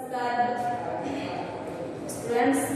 नमस्कार स्टूडेंट्स,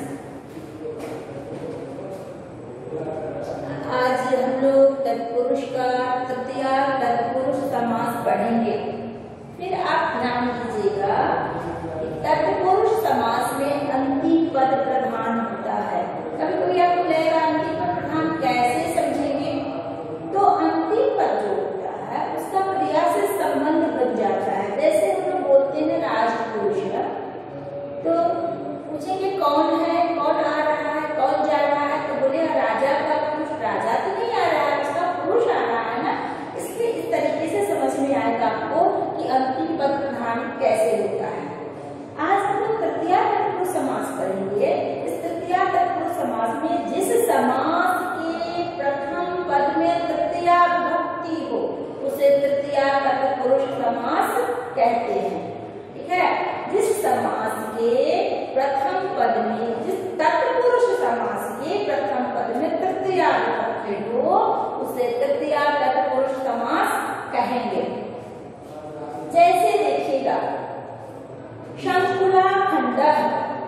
आज हम लोग तत्पुरुष का तृतीया तत्पुरुष समास पढ़ेंगे। फिर आप ध्यान दीजिएगा, तत्पुरुष समास में अंतिम पद प्रधान होता है। कभी कोई आपको लगेगा अंतिम पद प्रधान कैसे समझेंगे, तो अंतिम पद जो होता है उसका क्रिया से संबंध बन जाता है। जैसे हम लोग बोलते हैं राजपुरुष, तो पूछेंगे कौन है, कौन आ रहा है, कौन जा रहा है, तो बोले राजा का पुरुष। राजा तो नहीं आ रहा है, उसका पुरुष आ रहा है ना। इसलिए इस तरीके से समझ में आएगा आपको कि अंतिम पद प्रधान कैसे होता है। आज हम लोग तृतीया तत्पुरुष समास पढ़ेंगे। इस तृतीया तत्पुरुष समास में जिस समास के प्रथम पद में तृतीया विभक्ति हो उसे तृतीया तत्पुरुष समास कहते हैं। ठीक है, जिस समास के प्रथम पद में, जिस तत्पुरुष समास के प्रथम पद में तृतीया विभक्ति हो उसे तृतीया तत्पुरुष समास कहेंगे। जैसे देखिएगा, शंकुला खंडः,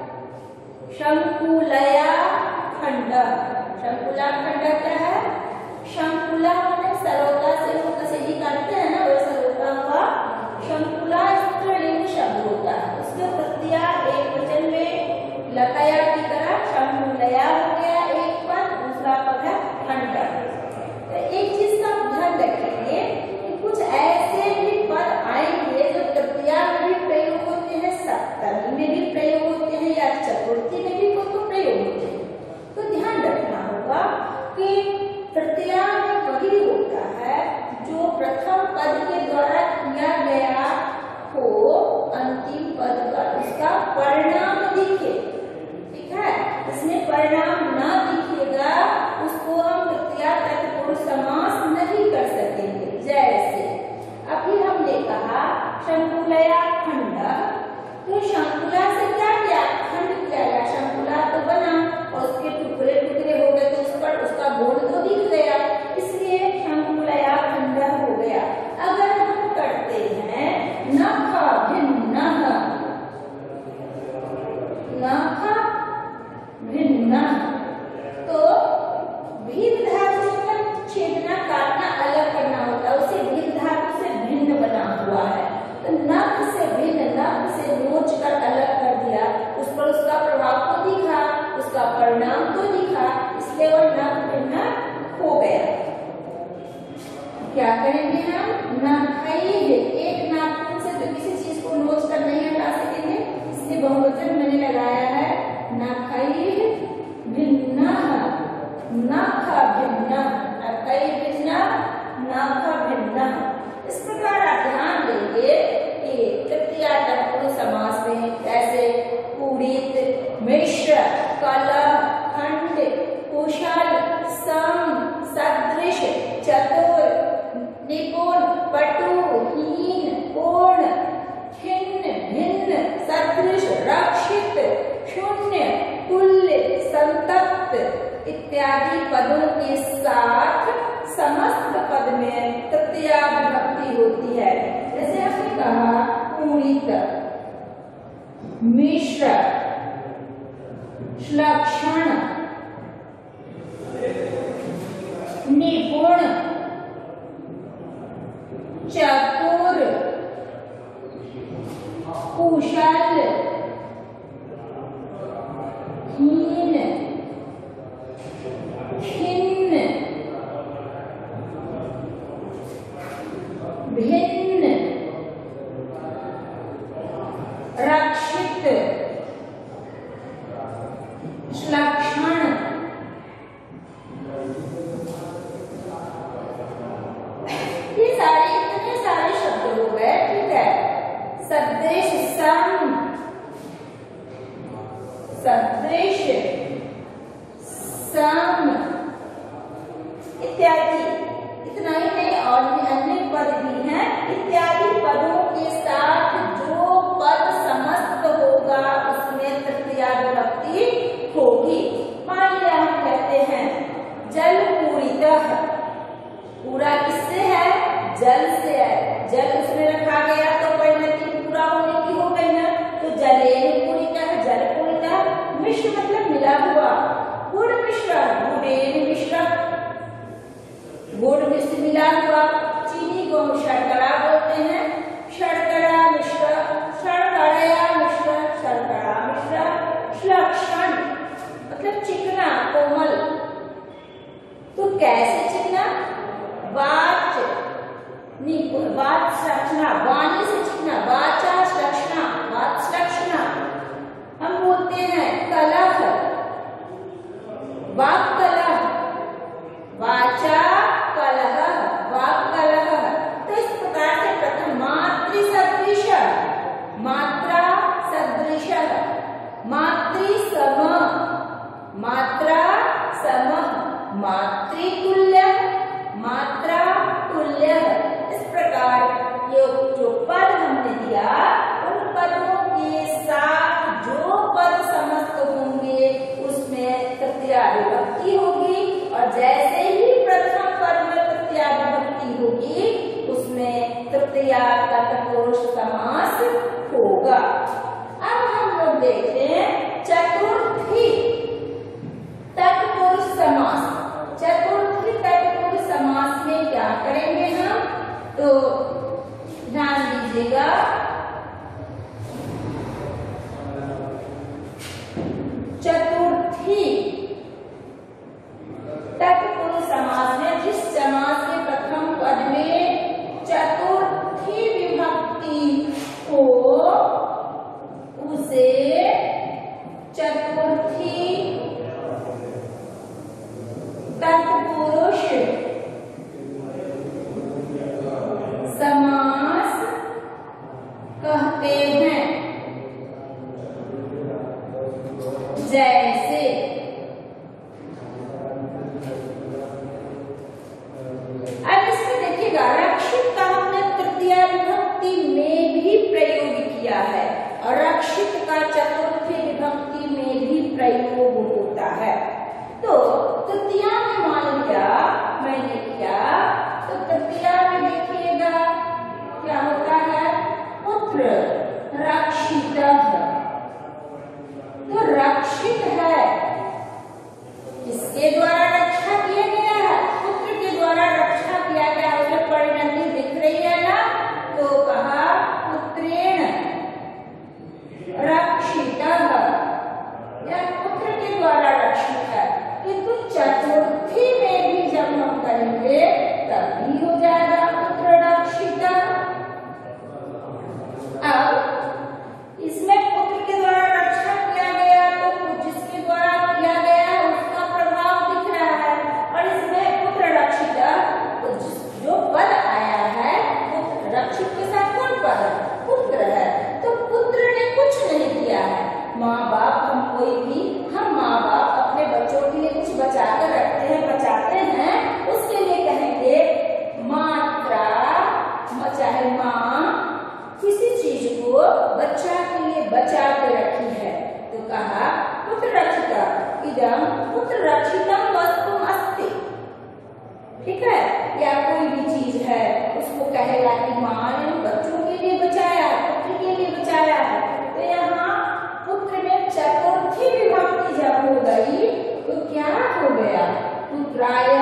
शंकुलया खंडः। शंकुला खंडः क्या है? शंकुला मैंने सरोता से होता से ही काटते हैं ना, वो सरोता हुआ। शंकुला स्त्रीलिंग शब्द होता है, उसके तृतीया एक वचन में लकया की तरह शंकुलया हो गया एक पद, दूसरा पद है खंडः। तो एक चीज का ध्यान रखेंगे कि कुछ ऐसे भी पद आएंगे जो तृतीया में भी प्रयोग होते हैं, सप्तमी में भी प्रयोग होते हैं या चतुर्थी में भी तो प्रयोग होते हैं। तो ध्यान रखना होगा कि तृतीया में वही होता है जो प्रथम पद के द्वारा किया गया हो, अंतिम पद का उसका परिणाम दिखे। ठीक है, इसमें परिणाम ना दिखेगा उसको हम तृतीया तत्पुरुष समास नहीं कर सकेंगे। जैसे अभी हमने कहा शंकुलया खंडः, तो शंकुला से क्या किया? खंड किया गया। शंकुला तो बना और उसके टुकड़े टुकड़े हो गए, तो उस पर उसका गोल तो दिख गया, इसलिए शंकुलया खंडः हो गया। अगर हम करते हैं नख भिन्नः, नख भिन्नः, तो भिन्न धातु मतलब छेदना काटना अलग करना होता है, उसे भिन्न धातु से भिन्न बना हुआ है। तो नख से भिन्न, नख से नोच कर अलग कर दिया, उस पर उसका प्रभाव तो दिखा, उसका परिणाम तो दिखा, इसलिए वो नख भिन्न हो गया। क्या करेंगे हम? नखैः, एक नाखून से तो किसी चीज को नोच कर नहीं हटा सकेंगे, इसलिए बहुवचन मैंने लगाया है नखैः भिन्नः, नख भिन्नः, नखैः भिन्नः, नख भिन्नः। इस प्रकार आप ध्यान देंगे कि तृतीया तत्पुरुष समास में कैसे पूरित, मिश्र, कलह, खंड, कुशल, सम, सदृश, चतुर, निपुण, पटु, हीन, पूर्ण, खिन्न, भिन्न, सदृश, रक्षित, शून्य, तुल्य, संतप्त इत्यादि पदों के साथ समस्त पद में तृतीया विभक्ति होती है। जैसे हमने कहा पूरित, मिश्र, श्लक्षण, निपुण, चतुर, कुशल, हीन, खिन्न, भिन्न, रक्षित, श्लक्षण, ये सारे इतने सारे शब्द हो गए। ठीक है, सदृश, सम, सदृश, सम इत्यादि, इतना ही नहीं और भी अन्य पद भी हैं। इत्यादि पदों के साथ जो पद समस्त होगा उसमें तृतीया विभक्ति होगी। मान लिया हम कहते हैं जल पूरितः, पूरा किससे है? जल से है। जल उसमें रखा गया तो परिणति पूरा होने की हो गई ना, तो जले चतुर्थी तत्पुरुष समास में जिस समास के प्रथम पद में चतुर्थी विभक्ति हो उसे चतुर्थी तत्पुरुष समास कहते हैं। जैसे अब इसमें देखिएगा, रक्षित का हमने तृतीय विभक्ति में भी प्रयोग किया है और रक्षित का चतुर्थी विभक्ति में भी प्रयोग होता है। तो तृतीया में मान लिया मैंने किया, तो तृतीया में देखिएगा क्या होता है, पुत्र रक्षितः। तो रक्षित है, किसके द्वारा रक्षा किया गया है, पुत्र के द्वारा रक्षा किया गया, उसमें परिणति दिख रही है ना, तो कहा पुत्रेण रक्षितः, यह पुत्र के द्वारा रक्षित है। किंतु चतुर्थी में भी जब हम करेंगे तब भी हो जाएगा पुत्र रक्षितः। अब इसमें पुत्र के द्वारा रक्षा किया गया, तो जिसके द्वारा किया गया है उसका प्रभाव दिख रहा है, और इसमें पुत्र रक्षितः तो जो पद आया है, पुत्र रक्षित के साथ कौन पद है, पुत्र है। तो पुत्र ने कुछ नहीं किया है। माँ बाप, हम कोई भी, हम माँ बाप अपने बच्चों के लिए कुछ बचा कर रखते हैं, बचाते हैं, उसके लिए कहेंगे मात्रा, चाहे माँ किसी चीज को बच्चा के लिए बचा के रखी है, तो कहा पुत्र रक्षिता, इदम पुत्र रक्षितम वस्तुम अस्ति। ठीक है, या कोई भी चीज है उसको कहेगा कि माँ ने बच्चों के लिए बचाया, पुत्र के लिए बचाया है। तो यहाँ पुत्र में चतुर्थी विभक्ति जब हो गई तो क्या हो गया, पुत्राय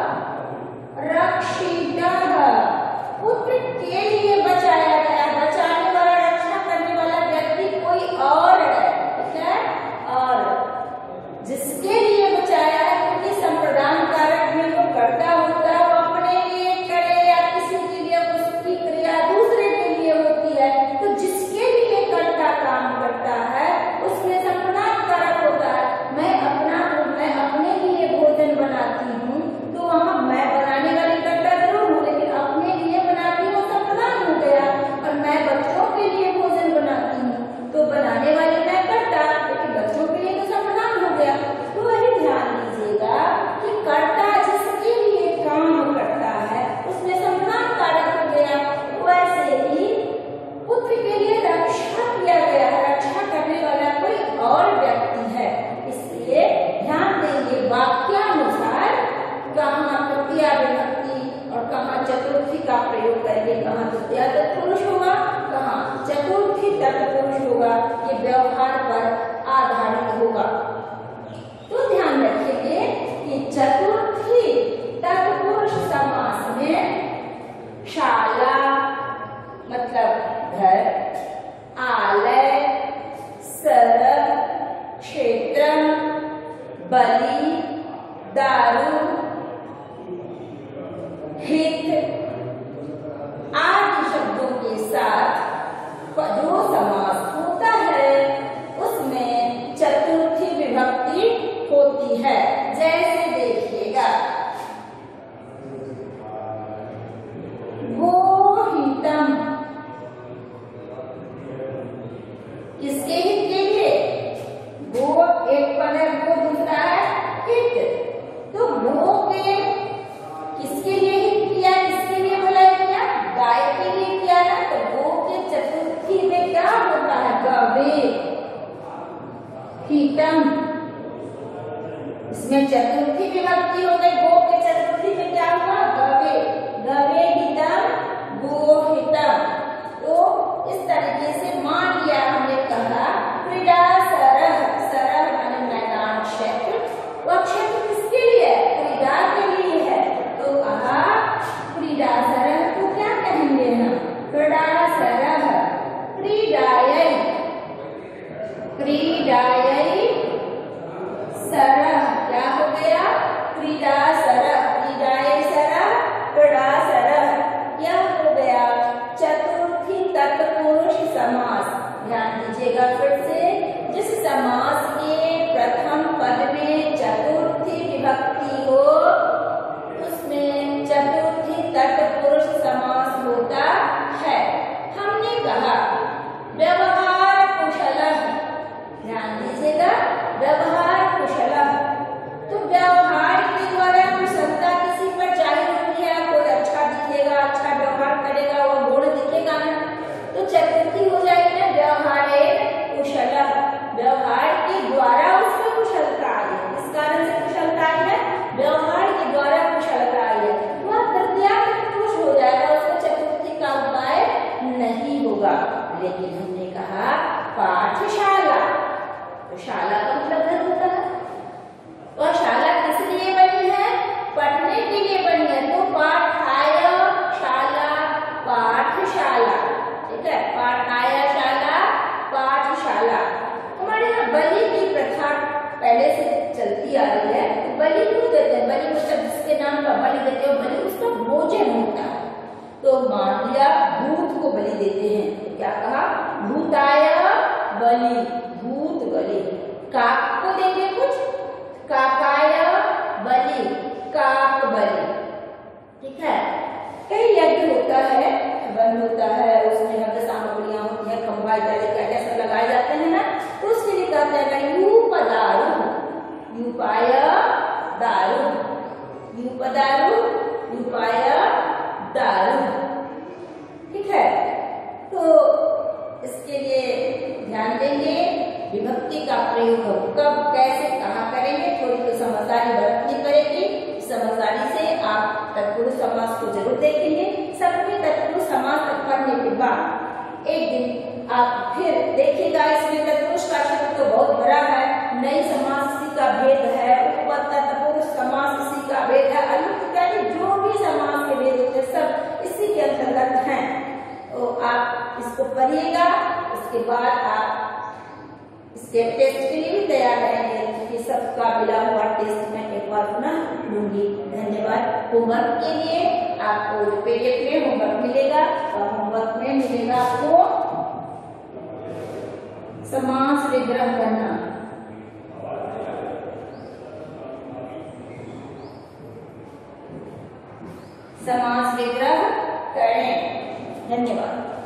रक्षितः, पुत्र के लिए बचाया गया। बचाने वाला, रक्षा करने वाला व्यक्ति कोई और है, ठीक है, और जिसके लिए बचाया है, क्योंकि संप्रदान कारक में वो कर्ता होता है, वो अपने लिए करे या किसी के लिए, उसकी क्रिया दूसरे के लिए होती है। तो जिसके लिए कर्ता काम करता है उसमें संप्रदान कारक होता है। मैं अपने लिए भोजन बनाती हूँ, तो वहाँ मैं बनाने वाली कर्ता जरूर हूँ, लेकिन अपने लिए बनाती हूँ संप्रदान हो गया। और मैं बच्चों के लिए भोजन बनाती हूँ, तो बनाने वाली मैं कर्ता, लेकिन बच्चों के लिए तो संप्रदान हो गया। तो वही ध्यान दीजिएगा कि कर्ता जिसके लिए काम करता है उसमें संप्रदान कारक हो गया। वैसे ही पुत्र के लिए रक्षा किया गया है, रक्षा करने वाला कोई और व्यक्ति है, इसलिए ध्यान देंगे वाक्यानुसार कहाँ तृतीय विभक्ति और कहाँ चतुर्थी का प्रयोग करेंगे, कहाँ तृतीय तत्पुरुष होगा, कहाँ चतुर्थी तत्पुरुष होगा, ये व्यवहार पर आधारित होगा। तो ध्यान रखेंगे कि चतुर्थी तत्पुरुष समास में शाला मतलब घर, आलय, सरग, क्षेत्रम, बलि, दारू, हित आदि शब्दों के साथ जो समास होता है उसमें चतुर्थी विभक्ति होती है। जैसे देखिएगा, गोहितम, किसके हित के लिए, गो एक पद है, गो दूसरा है हित। तो गो के किसके लिए हित किया, किसके लिए भलाई किया, गाय के लिए किया ना। तो गो के चतुर्थी में क्या होता है, गवे हितम, इसमें चतुर्थी विभक्ति हो गई। गो के चतुर्थी में क्या हुआ, गवे, गवे हितम, गो हितम। तो इस तरीके से मान लिया हमने, कहा क्रीडा सरह, सरह माने मैदान, क्षेत्र, वह क्षेत्र किसके लिए है, क्रीडा के लिए है। तो कहा क्रीडा सरह को क्या कहेंगे हम, क्रीडा सरह, क्रीडायै, क्रीडायै देखिएगा फिर से, जिस समास के प्रथम पद में चतुर्थी विभक्ति हो उसमें चतुर्थी तत्पुरुष समास होता है। हमने कहा व्यवहार कुशलः, ध्यान दीजिएगा, व्यवहार कुशलः, तो व्यवहार के द्वारा कुशलता किसी पर चाहिए होती है, कोई अच्छा दिखेगा, अच्छा व्यवहार करेगा, वो गुण दिखेगा ना, तो चतुर्थी हो जाएगी ना व्यवहारे कुशलः, व्यवहार के द्वारा उसमें कुशलता आई है, इस कारण से कुशलता आई है, व्यवहार के द्वारा कुशलता आई है, वह तृतीया तत्पुरुष हो जाएगा, उसको चतुर्थी का उपाय नहीं होगा। लेकिन हमने कहा पाठशाला, तो शाला का मतलब घर होता है, और शाला किस लिए बनी है? पढ़ने के लिए बनी है, तो पाठाय शाला पाठशाला, ठीक है, पाठाय शाला पाठशाला। हमारे यहाँ बलि की प्रथा पहले से चलती आ रही है, बलि क्यों देते हैं? बलि मतलब जिसके नाम का बलि देते हो, बलि उसका भोजन होता है। तो मान लिया भूत को बलि देते हैं, तो क्या कहा? भूताय बलि, भूत बलि। काक को देंगे कुछ, काकाय बलि, काक बलि, ठीक है। कई यज्ञ होता है, वन होता है, उसमें यज्ञ सामग्रियां होती है, खंभा इत्यादि क्या सब लगाए जाते हैं ना, तो उसके लिए कहते हैं यूपदारु, यूपाय दारु, यूपदारु, यूपाय दारु, ठीक है। तो इसके लिए ध्यान देंगे, विभक्ति का प्रयोग कब कैसे कहाँ करेंगे, थोड़ी तो समझदारी बरतनी पड़ेगी। समझदारी से आप तत्पुरुष समास को जरूर देखेंगे। सबके तत्पुरुष समास पढ़ने के बाद एक दिन आप फिर देखिएगा, इसमें तत्पुरुष का शब्द तो बहुत बड़ा है, नई समास इसी का भेद है, उपपद तत्पुरुष समास इसी का भेद है, अलुक इत्यादि जो भी समास के भेद होते हैं सब इसी के अंतर्गत हैं। तो आप इसको पढ़िएगा, उसके बाद आप इसके टेस्ट के लिए भी तैयार रहेंगे, क्योंकि सबका मिला हुआ टेस्ट मैं एक बार पुनः लूंगी। धन्यवाद। होमवर्क के लिए आपको पीडीएफ में होमवर्क मिलेगा, और होमवर्क में मिलेगा आपको समास विग्रह करना। समास विग्रह करें। धन्यवाद।